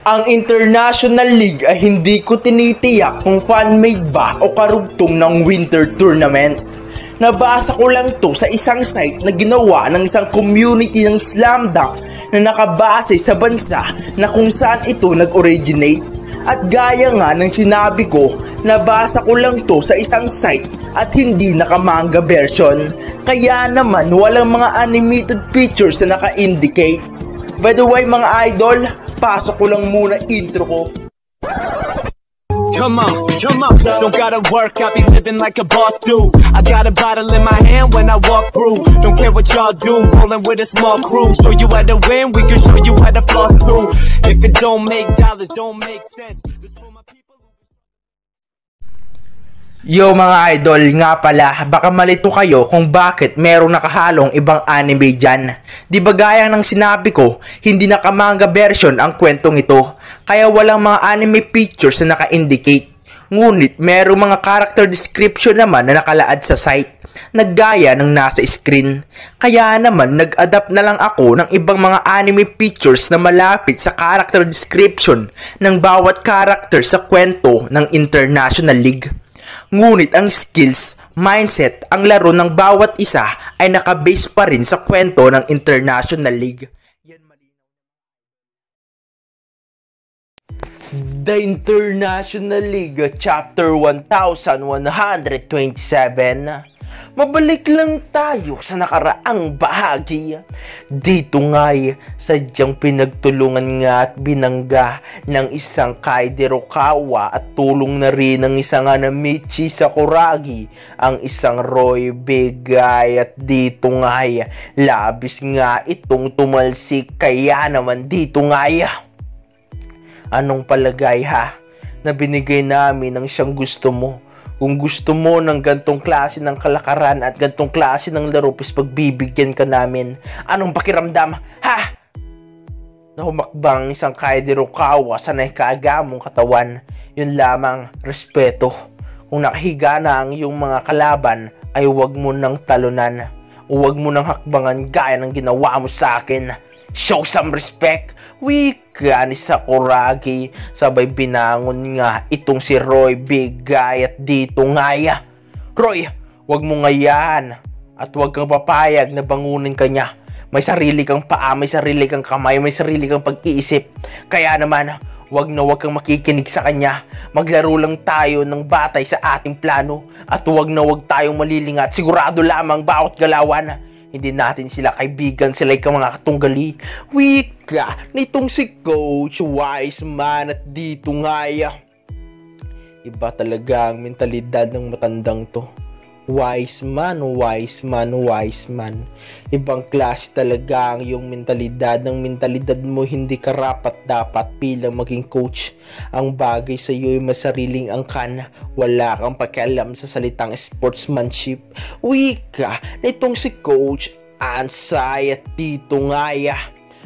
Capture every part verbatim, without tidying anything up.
Ang International League ay hindi ko tinitiyak kung fan-made ba o karugtong ng winter tournament. Nabasa ko lang to sa isang site na ginawa ng isang community ng slam dunk na nakabase sa bansa na kung saan ito nag-originate. At gaya nga ng sinabi ko, nabasa ko lang to sa isang site at hindi nakamanga version. Kaya naman walang mga animated pictures na naka-indicate. By the way mga idol, pasok ko lang muna intro ko. Come on, come on, don't gotta work, I be living like a boss do. I got a bottle in my hand when I walk through. Don't care what y'all do, rolling with a small crew. Show you how to win, we can show you how to floss too. If it don't make dollars, don't make sense. This for my people. Yo mga idol, nga pala, baka malito kayo kung bakit merong nakahalong ibang anime dyan. Di ba gaya ng sinabi ko, hindi nakamanga version ang kwentong ito, kaya walang mga anime pictures na naka-indicate. Ngunit merong mga character description naman na nakalaad sa site, naggaya ng nasa screen. Kaya naman nag-adapt na lang ako ng ibang mga anime pictures na malapit sa character description ng bawat character sa kwento ng International League. Ngunit ang skills, mindset, ang laro ng bawat isa ay nakabase pa rin sa kwento ng International League. The International League Chapter one thousand one hundred twenty-seven. Mabalik lang tayo sa nakaraang bahagi. Dito nga'y sadyang pinagtulungan nga at binangga ng isang Kaiderokawa at tulong na rin ng isang Hanamichi Sakuragi ang isang Roy Bigay, at dito nga'y labis nga itong tumalsik. Kaya naman dito nga'y anong palagay ha na binigay namin ng siyang gusto mo? Kung gusto mo ng gantong klase ng kalakaran at gantong klase ng laro, pis pagbibigyan ka namin. Anong pakiramdam? Ha? Na humakbang isang Kaiderokawa sa naikagamong katawan. Yun lamang, respeto. Kung nakahiga na ang iyong mga kalaban, ay huwag mo nang talunan. Huwag mo nang hakbangan gaya ng ginawa mo sa akin. Show some respect. Wika ni Sakuragi. Sabay binangon nga itong si Roy Bigay, at dito ngaya. Roy, wag mo ngayan at wag kang papayag na bangunin ka niya. May sarili kang paa, may sarili kang kamay, may sarili kang pag-iisip. Kaya naman, wag na wag kang makikinig sa kanya. Maglaro lang tayo ng batay sa ating plano, at wag na wag tayong malilingat. Sigurado lamang bawat galawan, hindi natin sila kaibigan, sila'y ka mga katunggali. Wika nitong si Coach Wiseman, at dito ngaya. Iba talaga ang mentalidad ng matandang to. Wiseman, Wiseman, Wiseman. Ibang klase talaga ang iyong mentalidad. Ng mentalidad mo, hindi karapat dapat bilang maging coach. Ang bagay sa iyo ay masariling angkan. Wala kang pakialam sa salitang sportsmanship. Wika nitong si Coach Ansay, at dito ngaya.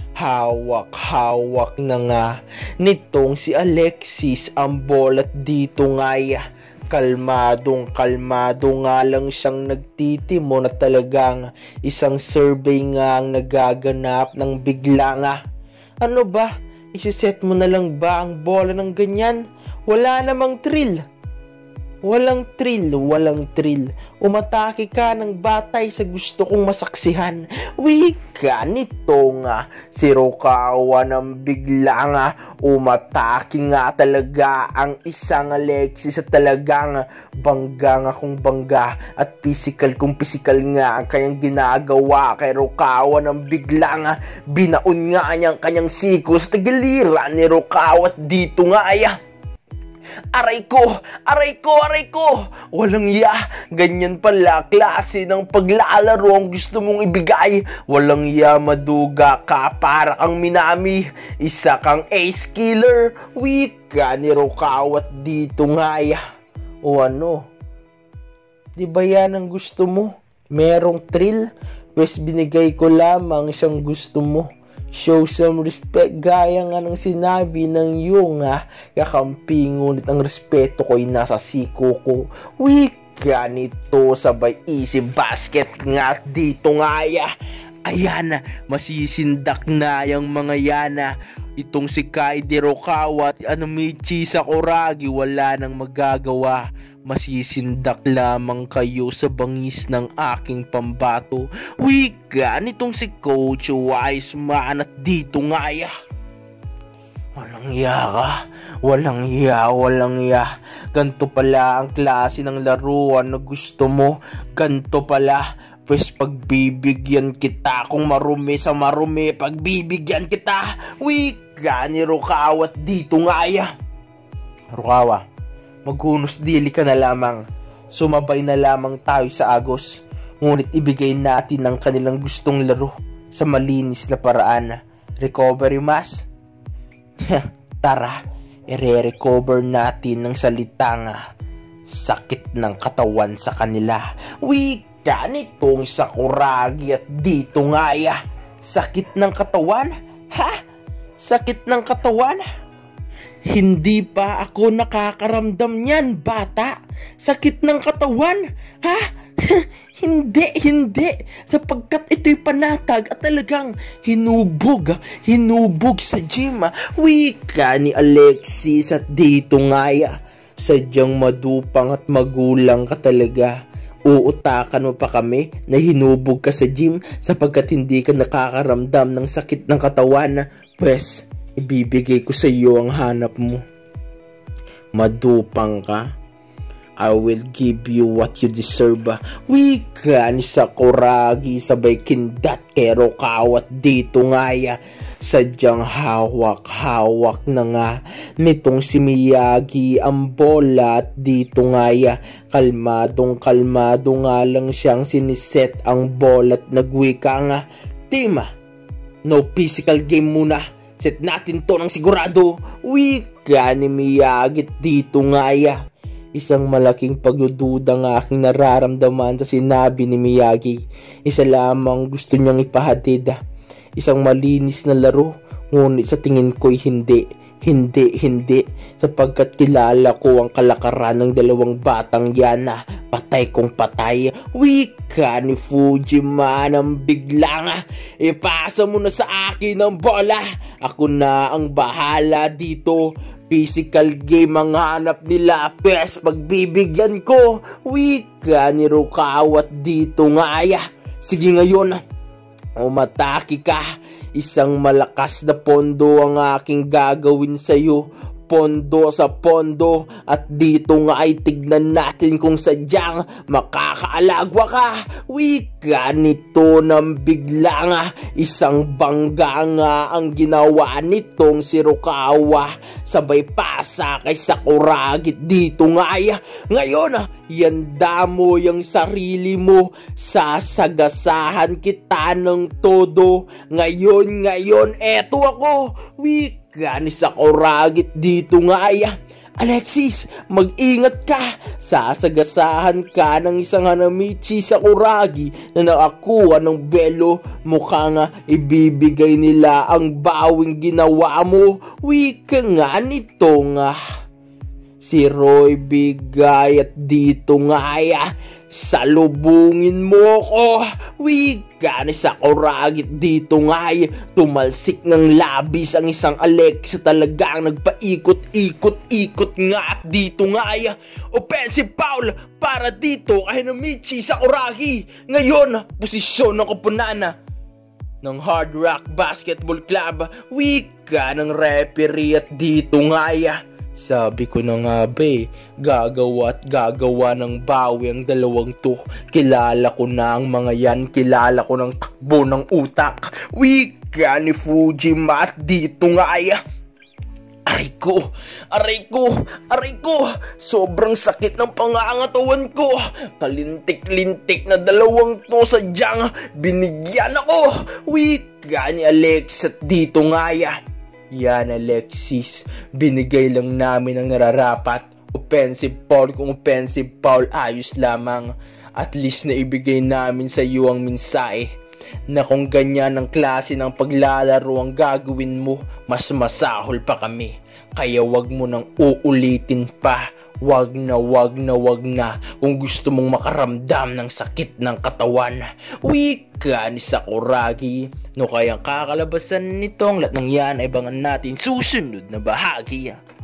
Hawak-hawak na nga nitong si Alexis ang ball, at dito ngaya. Kalmadong kalmado nga lang siyang nagtitimo na talagang isang survey nga ang nagaganap ng bigla nga. Ano ba? Isiset mo na lang ba ang bola ng ganyan? Wala namang thrill. Walang thrill, walang thrill. Umatake ka ng batay sa gusto kong masaksihan. Wika nito nga si Rokawa ng bigla nga. Umatake nga talaga ang isang Alexis, at talagang bangga nga kung bangga at physical kung physical nga ang kanyang ginagawa kay Rokawa ng bigla nga. Binaon nga niyang kanyang siko sa tagiliran ni Rokawa, at dito nga ay aray ko, aray ko, aray ko. Walang ya, ganyan pala klase ng paglalaro ang gusto mong ibigay. Walang ya, maduga ka para kang Minami. Isa kang ace killer. Wika ni Rokawa, at dito nga ya. O ano? Di ba yan ang gusto mo? Merong thrill? Pues binigay ko lamang siyang gusto mo. Show some respect gaya nga ng sinabi ng iyong ah, kakampi, ngunit ang respeto ko'y nasa siko ko. Wika nito sabay easy basket nga dito nga ya. Ayan, masisindak na yung mga yana. Itong si Kaide Rokawa at Anamichi Sakuragi, wala nang magagawa. Masisindak lamang kayo sa bangis ng aking pambato. Wika nitong si Coach Wiseman at dito nga ya. Walang iya ka, walang iya, walang iya. Ganto pala ang klase ng laruan na gusto mo. Ganto pala, pues pagbibigyan kita kung marumi sa marumi, pagbibigyan kita. Wika ni Rokawa at dito nga ya. Rokawa, maghunos dili ka na lamang. Sumabay na lamang tayo sa agos. Ngunit ibigay natin ang kanilang gustong laro sa malinis na paraan. Recovery mas? Tara, i-recover natin ng salitang sakit ng katawan sa kanila. Wika nitong Sakuragi at dito nga ya. Sakit ng katawan? Ha? Sakit ng katawan? Hindi pa ako nakakaramdam niyan, bata. Sakit ng katawan? Ha? Hindi, hindi. Sapagkat ito'y panatag at talagang hinubog, hinubog sa gym. Wika ni Alexis at dito nga ya. Sadyang madupang at magulang ka talaga. Uutakan mo pa kami na hinubog ka sa gym sapagkat hindi ka nakakaramdam ng sakit ng katawan. Pwes, ibibigay ko sa iyo ang hanap mo. Madupang ka. I will give you what you deserve. Wika ni Sakuragi sabay kindat kay Rokawa at dito nga ya. Sadyang hawak-hawak na nga nitong si Miyagi ang bola at dito nga ya. Kalmadong kalmado nga lang siyang siniset ang bola at nagwika nga. Team, no physical game muna. Set natin to ng sigurado. Wika ni Miyagi dito nga ya. Isang malaking pagdududa ng aking nararamdaman sa sinabi ni Miyagi. Isa lamang gusto niyang ipahatid. Isang malinis na laro. Ngunit sa tingin ko'y hindi. Hindi, hindi. Sapagkat kilala ko ang kalakaran ng dalawang batang yan. Patay kong patay. Wika ni Fujiman ang biglang. Ipasa mo na sa akin ang bola. Ako na ang bahala dito. Physical game ang hanap nila. Pes, pagbibigyan ko. Wika ni Rokawa at dito nga ya. Sige ngayon, umatake ka. Isang malakas na pondo ang aking gagawin sa'yo. Pondo sa pondo. At dito nga ay tignan natin kung sadyang makakaalagwa ka. Wika nito ng biglang. Isang bangga nga ang ginawa nitong si Rokawa. Sabay pasa kay Sakuragi dito nga ay. Ngayon, yanda mo yung sarili mo. Sasagasahan kita ng todo. Ngayon, ngayon, eto ako. Wika ni Sakuragi dito nga ay. Alexis, mag-ingat ka. Sasagasahan ka ng isang Hanamichi Sakuragi na nakakuha ng belo. Mukha nga ibibigay nila ang bawing ginawa mo. Wika nga nito nga si Roy Bigay at dito nga ay. Salubungin mo ko. Wika ni Sakuragi dito nga ay. Tumalsik ng labis ang isang Alexa. Talagang nagpaikot-ikot-ikot nga at dito nga ay. Offensive foul para dito kay Hanamichi Sakuragi. Ngayon, posisyon ng koponan ng Hard Rock Basketball Club. Wika ng referee at dito nga ay. Sabi ko na nga ba eh, gagawa at gagawa ng bawi ang dalawang to. Kilala ko na ang mga yan, kilala ko ng takbo ng utak. Wika ni Fujima at dito nga ay. Aray ko, aray ko, aray ko. Sobrang sakit ng pangangatawan ko. Kalintik-lintik na dalawang to sadyang binigyan ako. Wika ni Alex at dito nga ay. Yan Alexis, binigay lang namin ang nararapat. Offensive foul kung offensive foul, ayos lamang. At least na ibigay namin sa iyo ang mensahe na kung ganyan ang klase ng paglalaro ang gagawin mo, mas masahol pa kami. Kaya wag mo nang uulitin pa. Wag na wag na wag na kung gusto mong makaramdam ng sakit ng katawan. Wika ni Sakuragi. No kayang kakalabasan nitong lahat ng yan ay bangan natin susunod na bahagi.